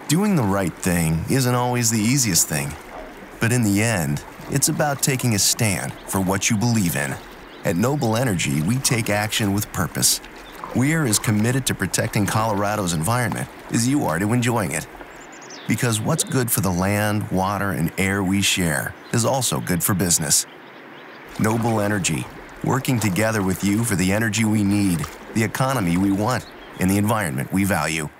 Doing the right thing isn't always the easiest thing, but in the end, it's about taking a stand for what you believe in. At Noble Energy, we take action with purpose. We're as committed to protecting Colorado's environment as you are to enjoying it. Because what's good for the land, water, and air we share is also good for business. Noble Energy, working together with you for the energy we need, the economy we want, and the environment we value.